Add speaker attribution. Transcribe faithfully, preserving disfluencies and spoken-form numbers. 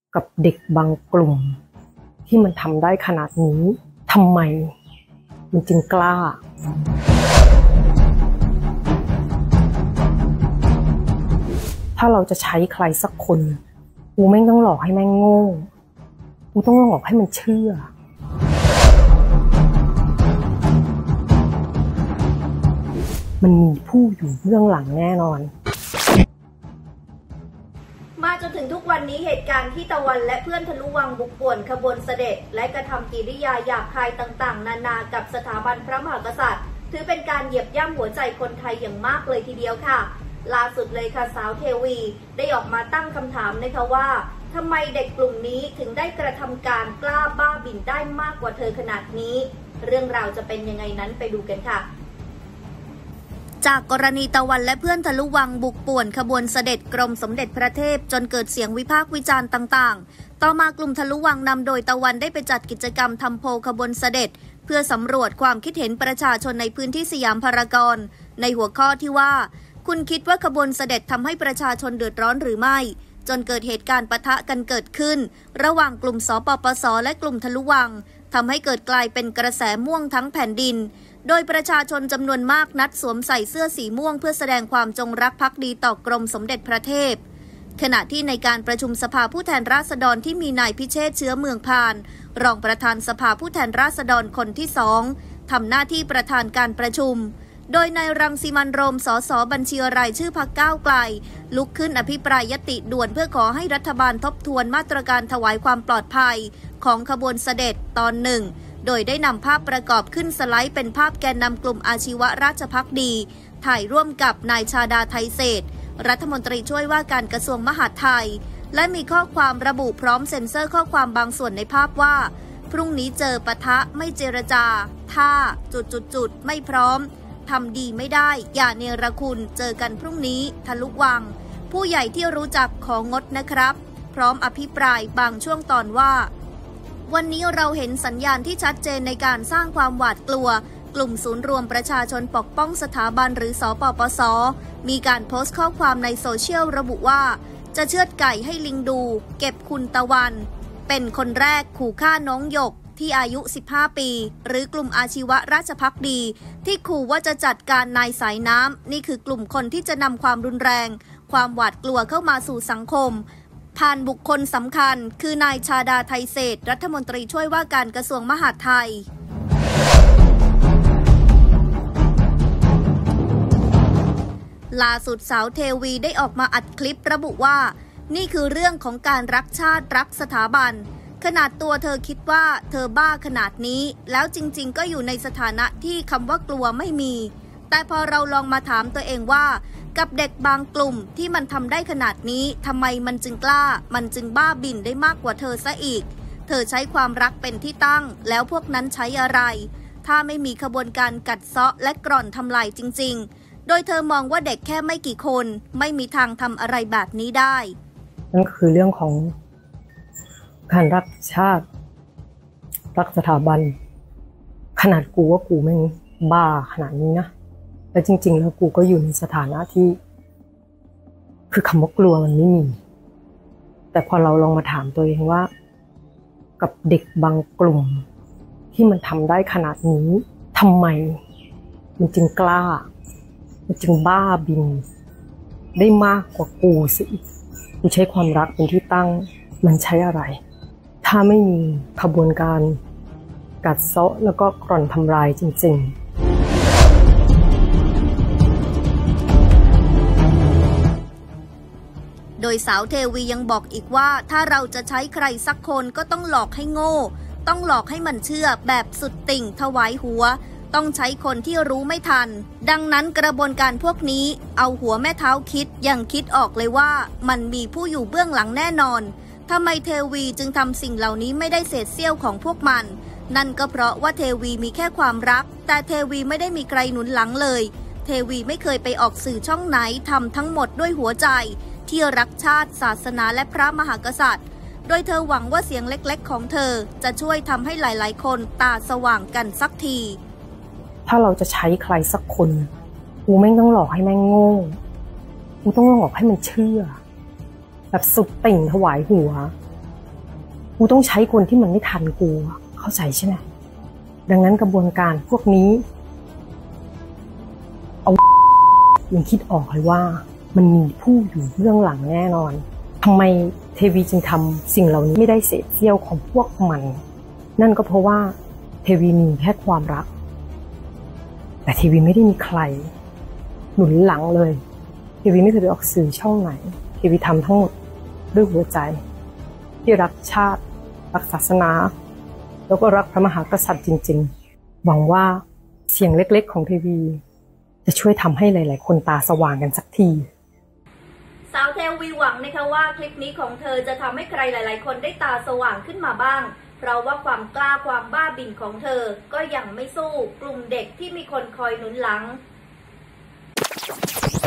Speaker 1: กับเด็กบางกลุ่มที่มันทำได้ขนาดนี้ทำไมมันจึงกล้าถ้าเราจะใช้ใครสักคนกูไม่ต้องหลอกให้แม่งโง่กูต้องหลอกให้มันเชื่อมันมีผู้อยู่เบื้องหลังแน่นอน
Speaker 2: มาจนถึงทุกวันนี้เหตุการณ์ที่ตะวันและเพื่อนทะลุวังบุกป่วนขบวนเสด็จและกระทำกิริยาหยาบคายต่างๆนานากับสถาบันพระมหากษัตริย์ถือเป็นการเหยียบย่ำหัวใจคนไทยอย่างมากเลยทีเดียวค่ะล่าสุดเลยค่ะสาวเทวีได้ออกมาตั้งคำถามนะคะว่าทำไมเด็กกลุ่มนี้ถึงได้กระทำการกล้าบ้าบิ่นได้มากกว่าเธอขนาดนี้เรื่องราวจะเป็นยังไงนั้นไปดูกันค่ะจากกรณีตะวันและเพื่อนทะลุวังบุกป่วนขบวนเสด็จกรมสมเด็จพระเทพจนเกิดเสียงวิพากษ์วิจารณ์ต่างๆต่อมากลุ่มทะลุวังนำโดยตะวันได้ไปจัดกิจกรรมทำโพลขบวนเสด็จเพื่อสำรวจความคิดเห็นประชาชนในพื้นที่สยามพารากอนในหัวข้อที่ว่าคุณคิดว่าขบวนเสด็จทำให้ประชาชนเดือดร้อนหรือไม่จนเกิดเหตุการณ์ปะทะกันเกิดขึ้นระหว่างกลุ่มสปปสและกลุ่มทะลุวังทำให้เกิดกลายเป็นกระแสม่วงทั้งแผ่นดินโดยประชาชนจำนวนมากนัดสวมใส่เสื้อสีม่วงเพื่อแสดงความจงรักภักดีต่อกรมสมเด็จพระเทพขณะที่ในการประชุมสภาผู้แทนราษฎรที่มีนายพิเชษฐ์เชื้อเมืองพานรองประธานสภาผู้แทนราษฎรคนที่สองทำหน้าที่ประธานการประชุมโดยนายรังสิมันต์โรมสสบัญชีรายชื่อพรรคก้าวไกลลุกขึ้นอภิปรายยติด่วนเพื่อขอให้รัฐบาลทบทวนมาตรการถวายความปลอดภัยของขบวนเสด็จตอนหนึ่งโดยได้นำภาพประกอบขึ้นสไลด์เป็นภาพแกนนำกลุ่มอาชีวราชภักดีถ่ายร่วมกับนายชาดาไทยเศรษฐ์รัฐมนตรีช่วยว่าการกระทรวงมหาดไทยและมีข้อความระบุพร้อมเซ็นเซอร์ข้อความบางส่วนในภาพว่าพรุ่งนี้เจอปะทะไม่เจรจาถ้าจุดๆๆไม่พร้อมทำดีไม่ได้อย่าเนรคุณเจอกันพรุ่งนี้ทะลุวังผู้ใหญ่ที่รู้จักของงดนะครับพร้อมอภิปรายบางช่วงตอนว่าวันนี้เราเห็นสัญญาณที่ชัดเจนในการสร้างความหวาดกลัวกลุ่มศูนย์รวมประชาชนปกป้องสถาบันหรือสปปสมีการโพสต์ข้อความในโซเชียลระบุว่าจะเชือดไก่ให้ลิงดูเก็บคุณตะวันเป็นคนแรกขู่ฆ่าน้องหยกที่อายุสิบห้าปีหรือกลุ่มอาชีวราชภักดีที่ขู่ว่าจะจัดการนายสายน้ำนี่คือกลุ่มคนที่จะนำความรุนแรงความหวาดกลัวเข้ามาสู่สังคมผ่านบุคคลสำคัญคือนายชาดาไทยเศรษฐ์รัฐมนตรีช่วยว่าการกระทรวงมหาดไทยล่าสุดสาวเทวีได้ออกมาอัดคลิประบุว่านี่คือเรื่องของการรักชาติรักสถาบันขนาดตัวเธอคิดว่าเธอบ้าขนาดนี้แล้วจริงๆก็อยู่ในสถานะที่คำว่ากลัวไม่มีแต่พอเราลองมาถามตัวเองว่ากับเด็กบางกลุ่มที่มันทำได้ขนาดนี้ทำไมมันจึงกล้ามันจึงบ้าบิ่นได้มากกว่าเธอซะอีกเธอใช้ความรักเป็นที่ตั้งแล้วพวกนั้นใช้อะไรถ้าไม่มีขบวนการกัดเซาะและกร่อนทำลายจริงๆโดยเธอมองว่าเด็กแค่ไม่กี่คนไม่มีทางทำอะไรแบบนี้ได้
Speaker 1: นั่นคือเรื่องของการรักชาติรักสถาบันขนาดกูว่ากูแม่งบ้าขนาดนี้นะแต่จริงๆแล้วกูก็อยู่ในสถานะที่คือคำว่ากลัวมันไม่มีแต่พอเราลองมาถามตัวเองว่ากับเด็กบางกลุ่มที่มันทำได้ขนาดนี้ทำไมมันจึงกล้ามันจึงบ้าบินได้มากกว่ากูสิกูใช้ความรักเป็นที่ตั้งมันใช้อะไรถ้าไม่มีขบวนการกัดเซาะแล้วก็กร่อนทำลายจริงๆ
Speaker 2: โดยสาวเทวียังบอกอีกว่าถ้าเราจะใช้ใครสักคนก็ต้องหลอกให้โง่ต้องหลอกให้มันเชื่อแบบสุดติ่งถวายหัวต้องใช้คนที่รู้ไม่ทันดังนั้นกระบวนการพวกนี้เอาหัวแม่เท้าคิดยังคิดออกเลยว่ามันมีผู้อยู่เบื้องหลังแน่นอนทำไมเทวีจึงทำสิ่งเหล่านี้ไม่ได้เศษเสี้ยวของพวกมันนั่นก็เพราะว่าเทวีมีแค่ความรักแต่เทวีไม่ได้มีใครหนุนหลังเลยเทวีไม่เคยไปออกสื่อช่องไหนทำทั้งหมดด้วยหัวใจที่รักชาติศาสนาและพระมหากษัตริย์โดยเธอหวังว่าเสียงเล็กๆของเธอจะช่วยทำให้หลายๆคนตาสว่างกันสักที
Speaker 1: ถ้าเราจะใช้ใครสักคนกูไม่ต้องหลอกให้แม่งโง่กูต้องหลอกให้มันเชื่อแบบสุดติ่งถวายหัวกูต้องใช้คนที่มันไม่ทันกูเข้าใจใช่ไหมดังนั้นกระบวนการพวกนี้เอายังคิดออกเลยว่ามันมีผู้อยู่เบื้องหลังแน่นอนทำไมเทวีจึงทำสิ่งเหล่านี้ไม่ได้เศษเสี้ยวของพวกมันนั่นก็เพราะว่าเทวีมีแค่ความรักแต่เทวีไม่ได้มีใครหนุนหลังเลยเทวีไม่เคยไปออกสื่อช่องไหนเทวีทำทั้งหมดด้วยหัวใจที่รักชาติรักศาสนาแล้วก็รักพระมหากษัตริย์จริงๆหวังว่าเสียงเล็กๆของเทวีจะช่วยทำให้หลายๆคนตาสว่างกันสักที
Speaker 2: สาวเทวีหวังนะคะว่าคลิปนี้ของเธอจะทำให้ใครหลายๆคนได้ตาสว่างขึ้นมาบ้างเพราะว่าความกล้าความบ้าบิ่นของเธอก็ยังไม่สู้กลุ่มเด็กที่มีคนคอยหนุนหลัง